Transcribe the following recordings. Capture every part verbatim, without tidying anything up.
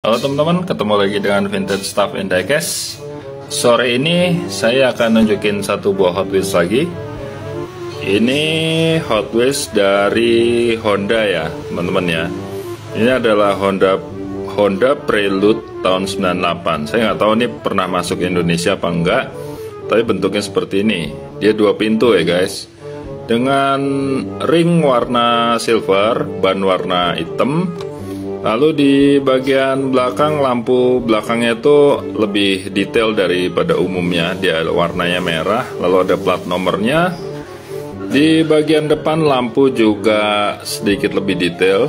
Halo teman-teman, ketemu lagi dengan Vintage Stuff and Diecast. Sore ini saya akan nunjukin satu buah Hot Wheels lagi. Ini Hot Wheels dari Honda ya teman-teman ya. Ini adalah Honda Honda Prelude tahun sembilan puluh delapan. Saya nggak tahu ini pernah masuk ke Indonesia apa enggak, tapi bentuknya seperti ini. Dia dua pintu ya guys, dengan ring warna silver, ban warna hitam. Lalu di bagian belakang, lampu belakangnya itu lebih detail daripada umumnya. Dia warnanya merah, lalu ada plat nomornya. Di bagian depan lampu juga sedikit lebih detail.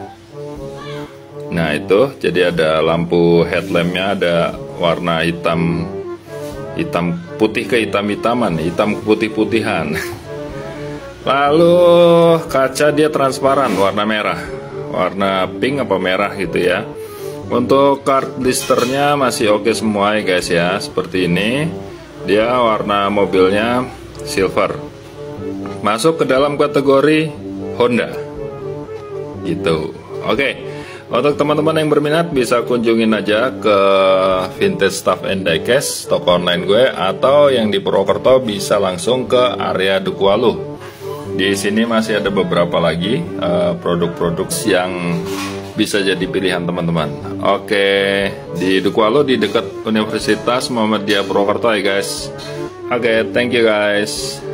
Nah itu, jadi ada lampu headlampnya ada warna hitam, hitam putih ke hitam-hitaman, hitam ke putih-putihan. Lalu kaca dia transparan, warna merah, warna pink apa merah gitu ya. Untuk card blisternya masih oke semua ya guys ya, seperti ini. Dia warna mobilnya silver, masuk ke dalam kategori Honda gitu. Oke, untuk teman-teman yang berminat bisa kunjungin aja ke Vintage Stuff and Diecast, toko online gue, atau yang di Purwokerto bisa langsung ke area Dukualu. Di sini masih ada beberapa lagi produk-produk uh, yang bisa jadi pilihan teman-teman. Oke, di Dukualu di dekat Universitas Muhammadiyah Purwokerto ya guys. Oke, thank you guys.